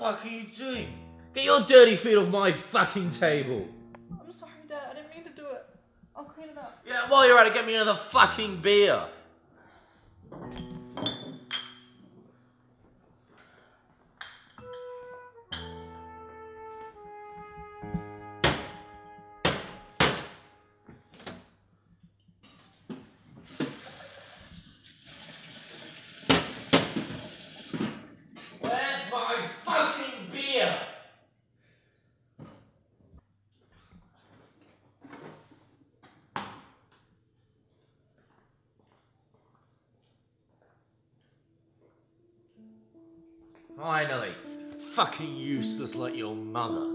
fuck are you doing? Get your dirty feet off my fucking table. I'm sorry, Dad. I didn't mean to do it. I'll clean it up. Yeah, while you're at it, get me another fucking beer. Where's my fucking beer? Finally. Fucking useless like your mother.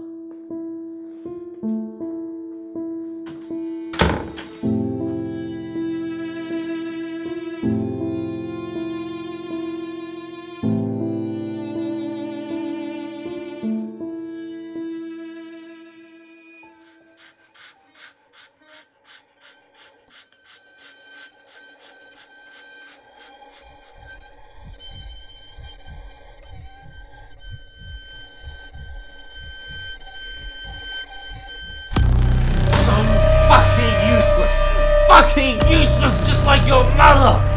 Fucking useless just like your mother!